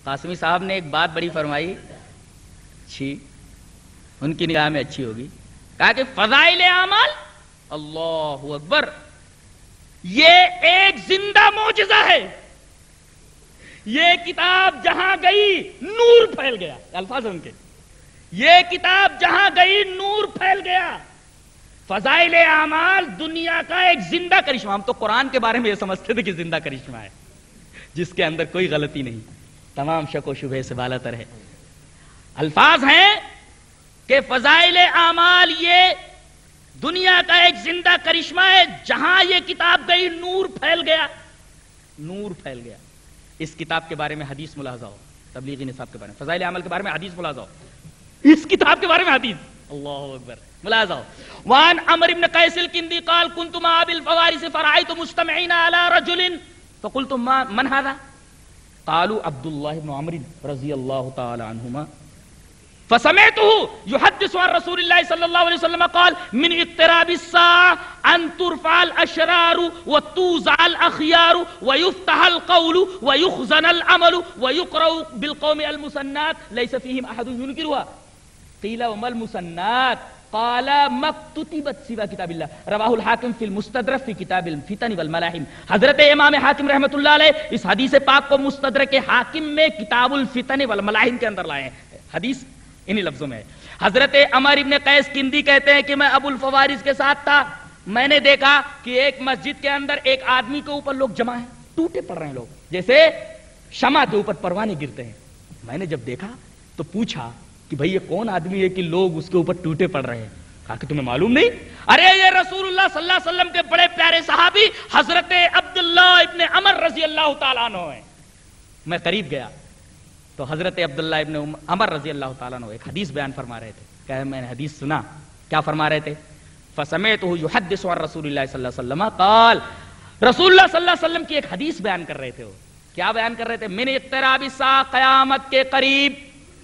قاسمی صاحب نے ایک بات بڑی فرمائی، اچھی ان کی نگاہ میں اچھی ہوگی، کہا کہ فضائل اعمال، اللہ اکبر، یہ ایک زندہ معجزہ ہے، یہ کتاب جہاں گئی نور پھیل گیا، الفاظ ان کے، یہ کتاب جہاں گئی نور پھیل گیا۔ فضائل اعمال دنیا کا ایک زندہ کرشمہ، ہم تو قرآن کے بارے میں یہ سمجھتے تھے کہ زندہ کرشمہ ہے جس کے اندر کوئی غلطی نہیں، تمام شک و شبہ سے بالاتر ہے۔ الفاظ ہیں کہ فضائل اعمال یہ دنیا کا ایک زندہ کرشمہ ہے، جہاں یہ کتاب گئی نور پھیل گیا، نور پھیل گیا۔ اس کتاب کے بارے میں حدیث ملاحظہ ہو، تبلیغی نصاب کے بارے میں، فضائل اعمال کے بارے میں حدیث ملاحظہ ہو، اس کتاب کے بارے میں حدیث، اللہ اکبر، ملاحظہ ہو۔ وان عمرو بن قیس الکندی قال كنت مع ابي الفوارس فرأيت مجتمعين على رجل فقلت من هذا؟ قالوا عبد الله بن عمرو رضي الله تعالى عنهما فسمعته يحدث عن رسول الله صلى الله عليه وسلم قال من اقتراب الساعة أن ترفع الأشرار وتوزع الأخيار ويفتح القول ويخزن العمل ويقرأ بالقوم المسنات ليس فيهم أحد ينكرها قيل وما المسنات قال ما كتبت سوى كتاب الله رواه الحاکم فی المستدرک فی کتاب الفتن والملاحم۔ حضرت امام حاکم رحمۃ اللہ علیہ اس حدیث پاک کو مستدرک حاکم میں کتاب الفتن والملاحم کے اندر لائے ہیں، حدیث انہی لفظوں میں ہے۔ حضرت عمر ابن قیس کندی کہتے ہیں کہ میں ابو الفوارس کے ساتھ تھا، میں نے دیکھا کہ ایک مسجد کے اندر ایک آدمی کے اوپر لوگ جمع ہیں، ٹوٹے پڑ رہے ہیں لوگ، جیسے شمع کے اوپر پروانے گرتے ہیں۔ میں نے جب دیکھا تو پوچھا کہ بھئی یہ کون آدمی ہے کہ لوگ اس کے اوپر ٹوٹے پڑ رہے ہیں؟ کہا کہ تمہیں معلوم نہیں؟ ارے یہ رسول اللہ صلی اللہ علیہ وسلم کے بڑے پیارے صحابی حضرت عبداللہ ابن عمر رضی اللہ تعالیٰ عنہ ہیں۔ میں قریب گیا تو حضرت عبداللہ ابن عمر رضی اللہ تعالیٰ عنہ ایک حدیث بیان فرما رہے تھے، کہ میں نے حدیث سنا، کیا فرما رہے تھے؟ فسمعته يحدث عن رسول اللہ صلی اللہ علیہ وسلم قال، رسول اللہ صلی اللہ علیہ وسلم کی ایک حدیث بیان کر رہے تھے۔ وہ کیا بیان کر رہے تھے؟ من اقتراب الساعة، قیامت کے قریب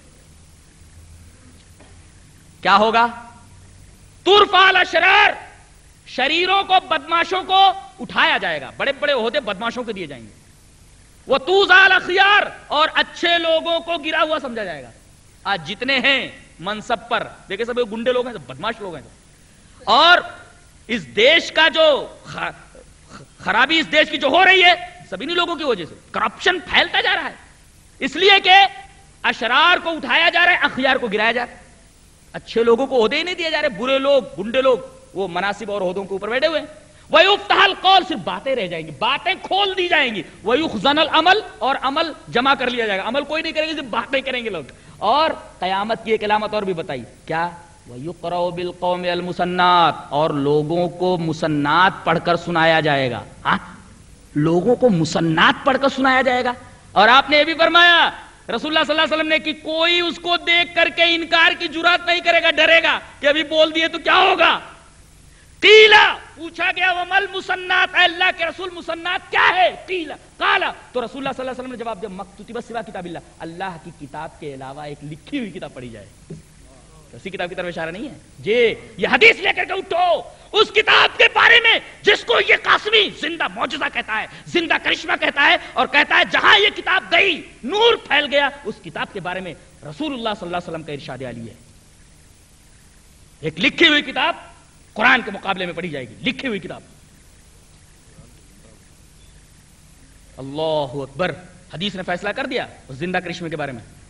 کیا ہوگا؟ ترفع الاشرار، شریروں کو، بدماشوں کو اٹھایا جائے گا، بڑے بڑے عہدے بدماشوں کو دیے جائیں گے۔ وتوزع الاخیار، اور اچھے لوگوں کو گرا ہوا سمجھا جائے گا۔ آج جتنے ہیں منصب پر، دیکھیں سب گنڈے لوگ ہیں، سب بدماش لوگ ہیں، اور اس دیش کا جو خرابی اس دیش کی جو ہو رہی ہے سب انہی لوگوں کی وجہ سے، کرپشن پھیلتا جا رہا ہے، اس لیے کہ اشرار کو اٹھایا جا رہا ہے، اخیار کو گرایا جا رہا ہے، اچھے لوگوں کو عہدے ہی نہیں دیے جا رہے، برے لوگ، گنڈے لوگ وہ مناصب اور عہدوں کے اوپر بیٹھے ہوئے ہیں۔ وَيُفْتَحَ الْقَوْلُ، صرف باتیں رہ جائیں گی، باتیں کھول دی جائیں گی۔ وَيُخْزَنَ الْعَمَلُ، اور عمل جمع کر لیا جائے گا، عمل کوئی نہیں کرے گا، صرف باتیں کریں گے لوگ۔ اور قیامت کی ایک علامت اور بھی بتائی، کیا؟ وَيُقْرَأُ بِالْقَوْمِ الْمُسَنَّاتِ، اور لوگوں کو مسنات پڑھ کر سنایا جائے گا۔ ہاں، لوگوں کو مسنات پڑھ کر سنایا جائے گا۔ اور آپ نے یہ بھی فرمایا رسول اللہ صلی اللہ علیہ وسلم نے کہ کوئی اس کو دیکھ کر کے انکار کی جرات نہیں کرے گا، ڈرے گا کہ ابھی بول دیے تو کیا ہوگا۔ قیلا، پوچھا گیا ومل مسنات، اے اللہ کے رسول مسنات کیا ہے؟ قیلا قالا، تو رسول اللہ صلی اللہ علیہ وسلم نے جواب دیا مکتوبۃ سوا کتاب اللہ، اللہ کی کتاب کے علاوہ ایک لکھی ہوئی کتاب پڑھی جائے۔ اسی کتاب کی طرف اشارہ نہیں ہے جی، یہ حدیث لے کر کے اٹھو اس کتاب کے بارے میں جس کو یہ قاسمی زندہ معجزہ کہتا ہے، زندہ کرشمہ کہتا ہے، اور کہتا ہے جہاں یہ کتاب گئی نور پھیل گیا، اس کتاب کے بارے میں رسول اللہ صلی اللہ علیہ وسلم کا ارشاد عالی ہے۔ ایک لکھی ہوئی کتاب قرآن کے مقابلے میں پڑھی جائے گی، لکھی ہوئی کتاب۔ اللہ اکبر، حدیث نے فیصلہ کر دیا اس زندہ کرشمے کے بارے میں۔